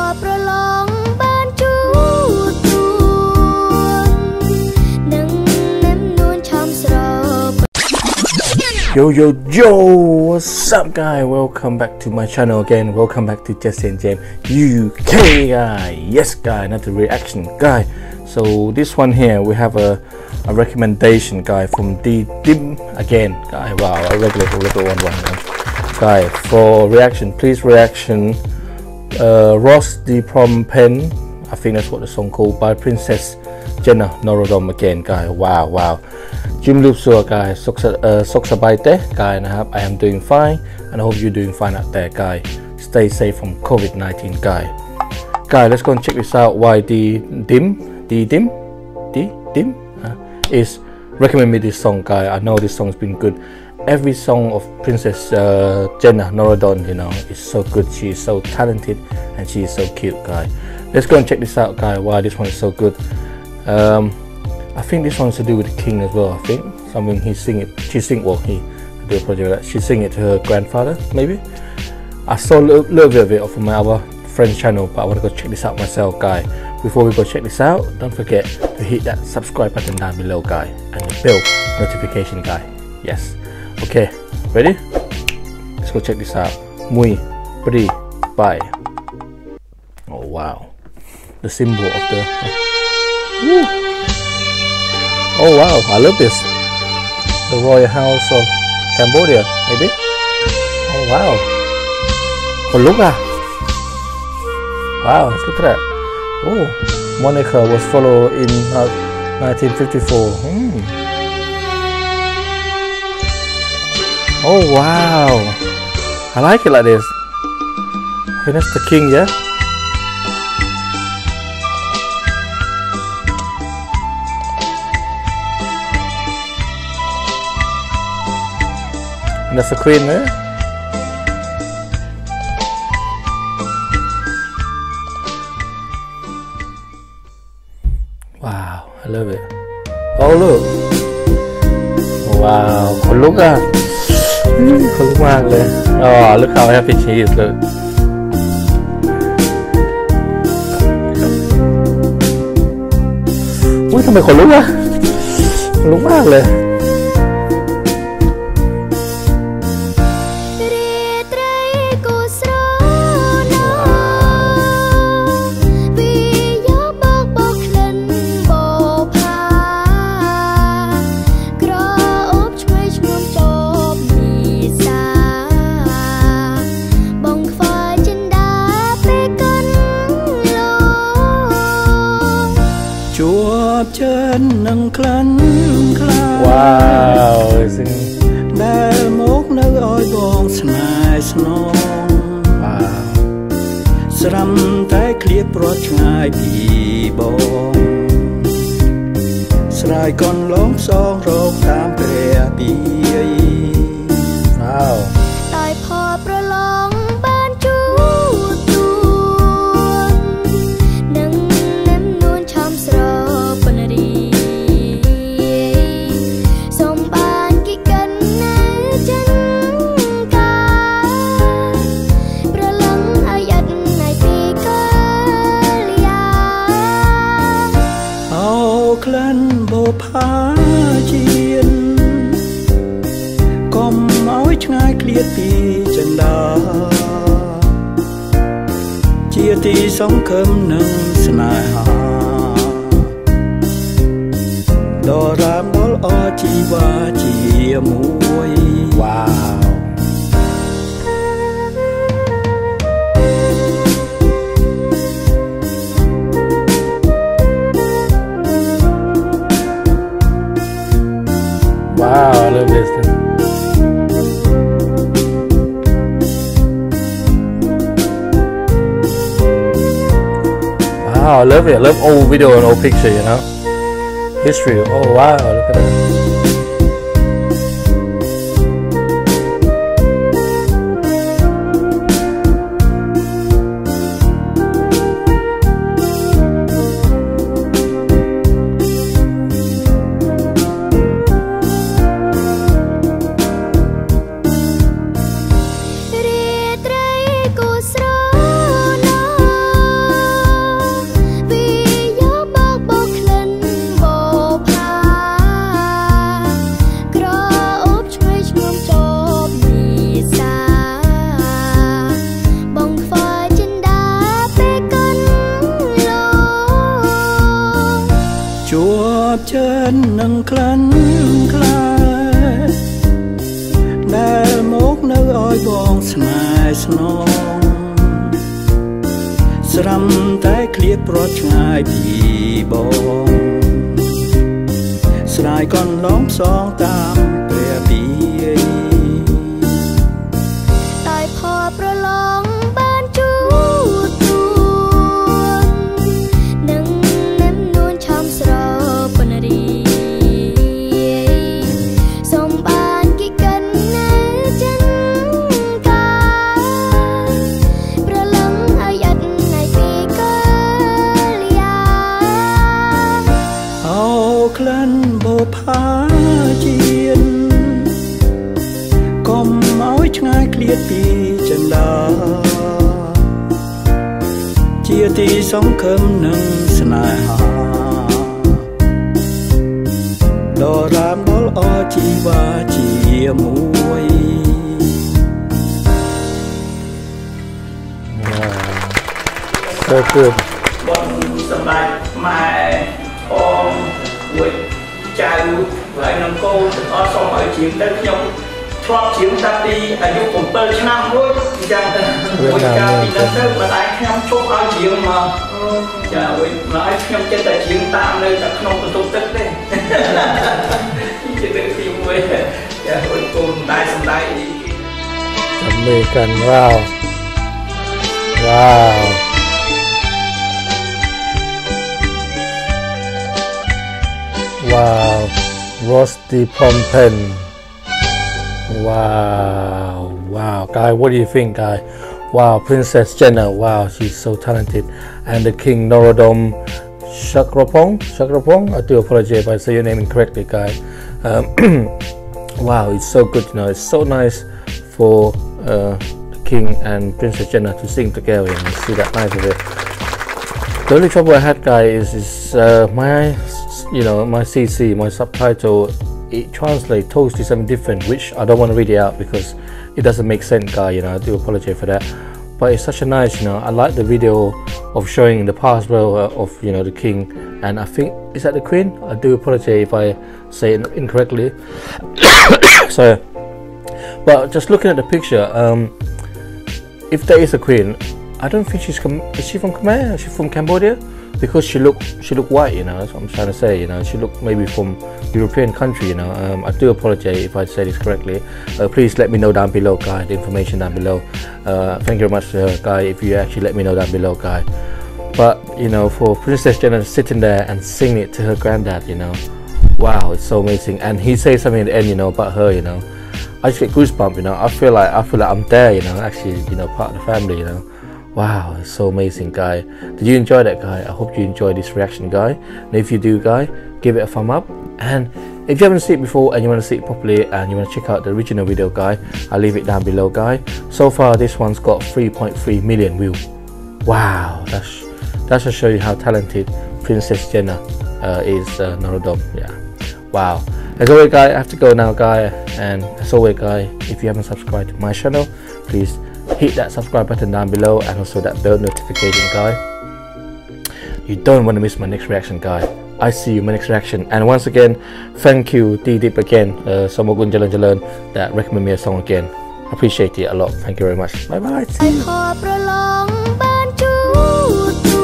ประลองบ้านจูตรนังน้ำนวลชามสรอบ Yo yo yo, what's up guys? Welcome back to my channel again. Welcome back to Jesse and James UK guy. Yes guy, another reaction guy. So this one here we have a recommendation guy from D-Dim again guy. Wow, a regular one guy for reaction. Please reaction Ross the Prom Pen. I think that's what the song called by Princess Jenna Norodom again guy. Wow. จิมลูบซัวกายสุขสบายเต้กายนะครับ I am doing fine and I hope you're doing fine out there guy. Stay safe from COVID-19 guy. Let's go and check this out. Why D-Dim is recommend me this song guy. I know this song's been good. Every song of Princess Jenna Norodom, you know, is so good. She is so talented and she is so cute guy. Let's go and check this out guy. Why this one is so good. I think this one's to do with the king as well. I think something he do a project like that. She sing it to her grandfather maybe. I saw a little bit of it from my other friend's channel, but I want to go check this out myself guy. Before we go check this out, don't forget to hit that subscribe button down below guy and the bell notification guy. Yes. Okay, ready? Let's go check this out. Muy Pri Bye. Oh wow, the symbol of the Woo. Oh wow, I love this. The Royal House of Cambodia, maybe? Oh wow. Còn look à. Wow, let's look at that. Oh, Monica was followed in 1954. Oh wow. I like it like this. Okay, that's the king, yeah? And that's the queen there. Wow, I love it. Oh look. Wow, คนลุกอ่ะคนลุกมากเลย Oh, look how happy she is. Look. อุ้ยทำไมคนลุกอ่ะคนลุกมากเลยเชิญนั่งคลันคลาว้าวซึ่งได้มกนึกอ้อยบองสนายสนองว้าวสรำแต่เคลียบรถง่ายพี่บองสลายก่อนล้องซองโรคตามเปรียบีว้าวตายพอประลองบ้านจูตรนังน้ำนวลชามสรอบปนรีสมบานกิกันนะจันกาประลองอายัดในปีกาลยาเอาคลันโบพาเจียนก้มเอาไว้ง่ายเคลียดปีจันดาเจียตีสองคำหนึ่งสนายหาดอรามดอลอจีวาเจียมวยว้าว Wow, I love this thing. Wow, I love it. I love old video and old picture, you know. History. Oh wow, look at that. งคลันคลายได้มกនៅឲ្យបងស្នេហ៍ស្នងស្រាំតែឃ្លាតប្រត់ឆ្ងាយពីបងស្រាយកូនឡងផ្សងតាមព្រះពីតែផលប្រឡងបានជួបទួននឹងនឹងនួនឆំស្រពនរីសូមបានគិកិននៅចិនកាប្រឡងឲ្យអត់ណៃពីកលយាអោក្លិនបុផាជាតិកុំឲ្យឆ្ងាយឃ្លាតពីចិន្តាជាទីសង្ឃឹមនិងស្នេហាដ៏រាមដល់អជីវ៉ាជាមួយ so good បងសម្រាប់ម៉ែអូនមួយចៅហើយនឹងកូនទាំងអស់សូមឲ្យជាងទៅខ្ញុំធ្លាប់ជាងតាំងពីអាយុ7ឆ្នាំមួយអញ្ចឹងទៅមួយកាលពីនោះទៅម្ដាយខ្ញុំជប់ឲ្យជាងមកចាវិញម្ដាយខ្ញុំចិត្តតែជាងតាមនៅតែក្នុងបន្ទប់ទឹកទេជារឿងទី1ចាវិញកូនម្ដាយសម្ដែងจับมือกันว้าวว้าวwow Rosti Pompen wow wow guy what do you think guy wow Princess Jenna wow she's so talented and the King Norodom Chakrapong I do apologize if I say your name incorrectly guy wow it's so good you know it's so nice for the King and Princess Jenna to sing together and see that nice of it. The only trouble I had guy is my my CC, my subtitle, it translates totally something different, which I don't want to read it out because it doesn't make sense guy, I do apologize for that. But it's such a nice, I like the video of showing the past well of the King, and I think is that the Queen. I do apologize if I say it incorrectly. So, but just looking at the picture, if there is a Queen, I don't think is she from Khmer? Is she from Cambodia? Because she look white, that's what I'm trying to say. She look maybe from European country. I do apologize if I say this correctly. Please let me know down below, guys. The information down below. Thank you very much, guys. If you actually let me know down below, guys. But for Princess Jenna sitting there and singing it to her granddad, wow, it's so amazing. And he says something at the end, about her, I just get goosebumps. I feel like I'm there, actually, part of the family, Wow, it's so amazing, guy. Did you enjoy that, guy? I hope you enjoyed this reaction, guy. And if you do, guy, give it a thumb up. And if you haven't seen it before and you want to see it properly and you want to check out the original video, guy, I'll leave it down below, guy. So far, this one's got 3.3 million views. Wow, that should show you how talented Princess Jenna is, Norodom. Yeah, wow. As always, guy, I have to go now, guy. And as always, guy, if you haven't subscribed to my channel, please hit that subscribe button down below and also that bell notification, guy. You don't want to miss my next reaction, guy. I see you in my next reaction. And once again, thank you Didip again, Somogun Jalan Jalan, that recommend me a song again. I appreciate it a lot. Thank you very much. Bye bye.